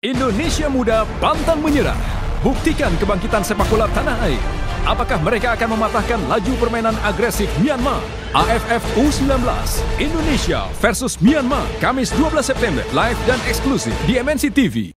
Indonesia Muda pantang menyerah. Buktikan kebangkitan sepak bola tanah air. Apakah mereka akan mematahkan laju permainan agresif Myanmar? AFF U19 Indonesia versus Myanmar, Kamis 12 September, live dan eksklusif di MNC TV.